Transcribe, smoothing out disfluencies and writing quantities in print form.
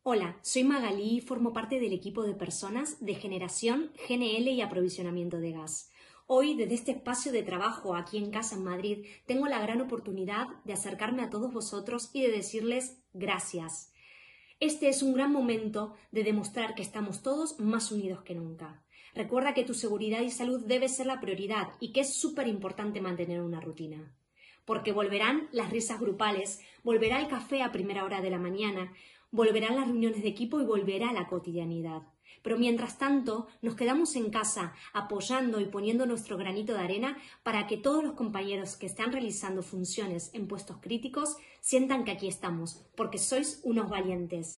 Hola, soy Magalí y formo parte del equipo de personas de generación, GNL y aprovisionamiento de gas. Hoy, desde este espacio de trabajo aquí en casa en Madrid, tengo la gran oportunidad de acercarme a todos vosotros y de decirles gracias. Este es un gran momento de demostrar que estamos todos más unidos que nunca. Recuerda que tu seguridad y salud debe ser la prioridad y que es súper importante mantener una rutina. Porque volverán las risas grupales, volverá el café a primera hora de la mañana, volverán las reuniones de equipo y volverá la cotidianidad. Pero mientras tanto, nos quedamos en casa apoyando y poniendo nuestro granito de arena para que todos los compañeros que están realizando funciones en puestos críticos sientan que aquí estamos, porque sois unos valientes.